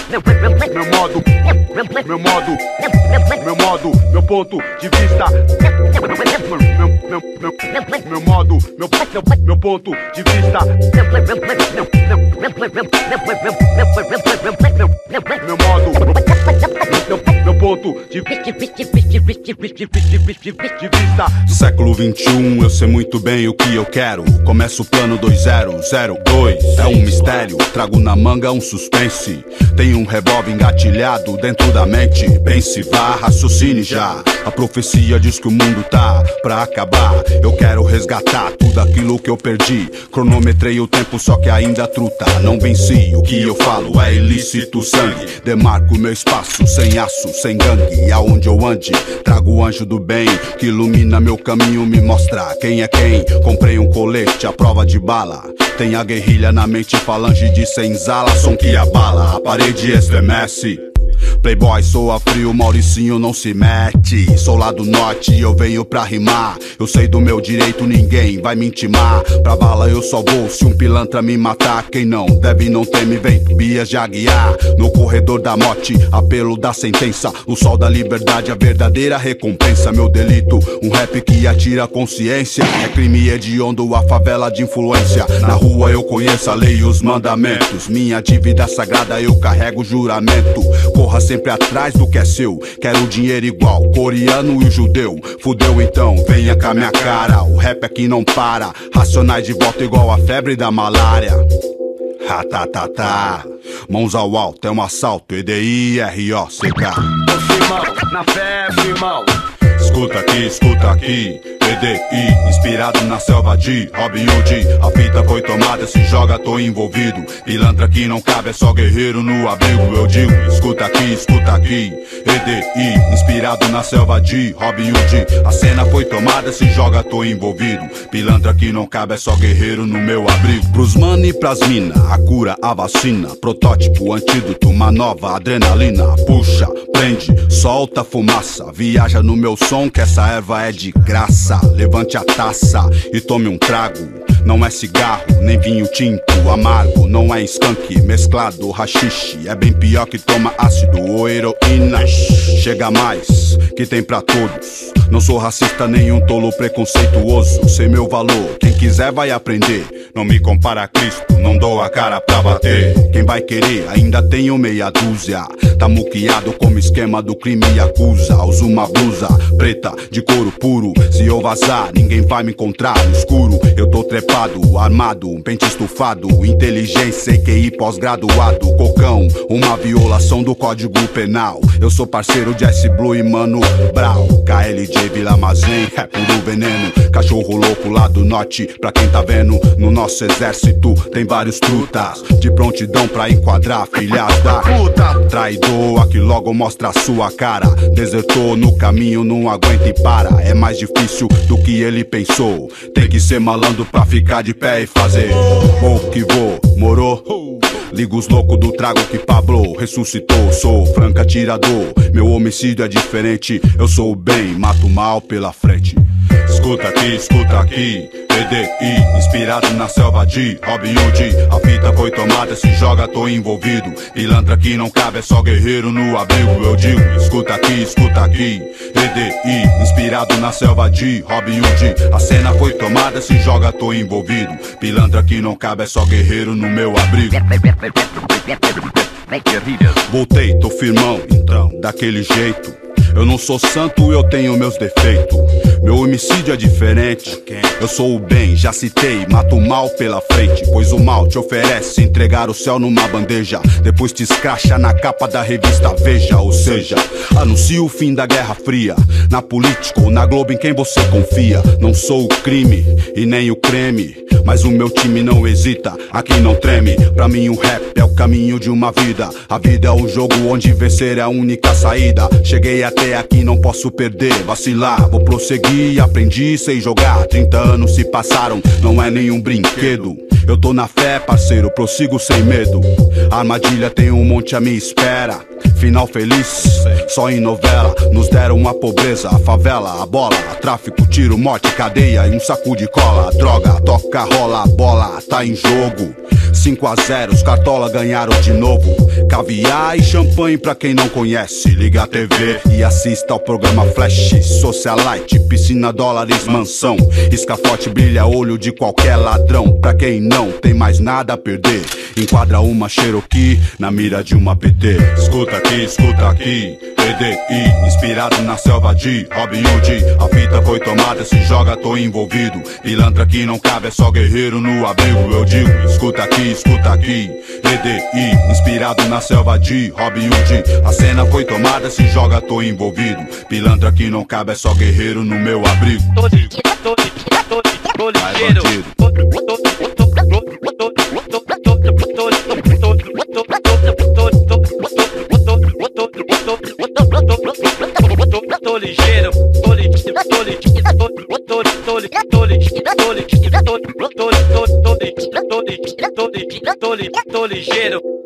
meu modo, meu ponto de vista. Meu modo, meu ponto de vista. Meu modo, meu ponto de vista. Século 21, eu sei muito bem o que eu quero. Começa o plano 2002. É um mistério, trago na manga um suspense. Tem um revólver engatilhado dentro da mente. Pense, vá, raciocine já. A profecia diz que o mundo tá pra acabar. Eu quero resgatar tudo aquilo que eu perdi. Cronometrei o tempo, só que ainda truta. Não venci, o que eu falo é ilícito sangue. Demarco meu espaço, sem aço, sem gangue. Aonde eu ande, trago o anjo do bem que ilumina meu caminho, me mostra quem é quem. Comprei um colete à prova de bala. Tem a guerrilha na mente, falange de senzala. Som que abala, a parede estremece. Playboy, soa frio, Mauricinho não se mete. Sou lá do norte, eu venho pra rimar. Eu sei do meu direito, ninguém vai me intimar. Pra bala eu só vou se um pilantra me matar. Quem não deve não teme, vem Bias de Aguiar. No corredor da morte, apelo da sentença. O sol da liberdade, a verdadeira recompensa. Meu delito, um rap que atira a consciência. É crime hediondo, a favela de influência. Na rua eu conheço a lei e os mandamentos. Minha dívida sagrada eu carrego juramento. Corra sempre atrás do que é seu. Quero dinheiro igual, coreano e o judeu. Fudeu então, venha com a minha cara. O rap aqui não para. Racionais de volta igual a febre da malária. Ratatatá. Mãos ao alto, é um assalto. EDI-ROCK. Firmão, na fé, firmão. Escuta aqui, EDI, inspirado na selva de Robin Hood. A fita foi tomada, se joga, tô envolvido. Pilantra que não cabe, é só guerreiro no abrigo. Eu digo, escuta aqui, EDI, inspirado na selva de Robin Hood. A cena foi tomada, se joga, tô envolvido. Pilantra que não cabe, é só guerreiro no meu abrigo. Pros mano e pras mina, a cura, a vacina. Protótipo, antídoto, uma nova adrenalina. Puxa, prende, solta fumaça. Viaja no meu som que essa erva é de graça. Levante a taça e tome um trago. Não é cigarro, nem vinho tinto amargo. Não é skunk mesclado rachixe. É bem pior que toma ácido ou heroína. Chega mais, que tem pra todos. Não sou racista, nenhum tolo preconceituoso. Sei meu valor, quem quiser vai aprender. Não me compara a Cristo, não dou a cara pra bater. Quem vai querer, ainda tenho meia dúzia. Tá muqueado como esquema do crime e acusa. Uso uma blusa preta de couro puro. Se eu vazar, ninguém vai me encontrar no escuro. Eu tô trepado, armado, um pente estufado. Inteligência, EQI pós-graduado. Cocão, uma violação do código penal. Eu sou parceiro de S Blue e Mano Brown. KLJ Vila Mazen, é puro veneno. Cachorro louco lá do norte, pra quem tá vendo. No nosso exército tem vários trutas de prontidão pra enquadrar filhas da puta. Traidor, aqui logo mostra a sua cara. Desertou no caminho, não aguenta e para. É mais difícil do que ele pensou. Tem que ser malandro pra ficar de pé e fazer. Vou que vou, morou? Liga os loucos do trago que Pablo ressuscitou. Sou franco atirador, meu homicídio é diferente. Eu sou o bem, mato o mal pela frente. Escuta aqui, EDI, inspirado na selva de Robin Hood. A fita foi tomada, se joga, tô envolvido. Pilantra que não cabe, é só guerreiro no abrigo. Eu digo, escuta aqui, EDI, inspirado na selva de Robin Hood. A cena foi tomada, se joga, tô envolvido. Pilantra que não cabe, é só guerreiro no meu abrigo. Voltei, tô firmão, então, daquele jeito. Eu não sou santo, eu tenho meus defeitos. Meu homicídio é diferente. Eu sou o bem, já citei, mato o mal pela frente. Pois o mal te oferece entregar o céu numa bandeja. Depois te escracha na capa da revista Veja. Ou seja, anuncia o fim da Guerra Fria. Na política ou na Globo em quem você confia. Não sou o crime e nem o creme, mas o meu time não hesita, aqui não treme. Pra mim o rap é o caminho de uma vida. A vida é um jogo onde vencer é a única saída. Cheguei até aqui, não posso perder, vacilar. Vou prosseguir, aprendi, sei jogar. 30 anos se passaram, não é nenhum brinquedo. Eu tô na fé, parceiro, prossigo sem medo. A armadilha tem um monte à minha espera. Final feliz, só em novela. Nos deram a pobreza, a favela, a bola, tráfico, tiro, morte, cadeia e um saco de cola. Droga, toca, rola, a bola tá em jogo. 5-0, os Cartola ganharam de novo. Caviar e champanhe pra quem não conhece. Liga a TV e assista ao programa Flash. Socialite, piscina, dólares, mansão. Escafote brilha olho de qualquer ladrão. Pra quem não tem mais nada a perder, enquadra uma Cherokee na mira de uma PT. Escuta aqui, EDI, inspirado na selva de Robin Hood. A fita foi tomada, se joga, tô envolvido. Pilantra que não cabe, é só guerreiro no abrigo. Eu digo, escuta aqui, EDI, inspirado na selva de Robin Hood. A cena foi tomada, se joga, tô envolvido. Pilantra que não cabe, é só guerreiro no meu abrigo. Vai, bandido. Tô ligeiro, tô ligeiro.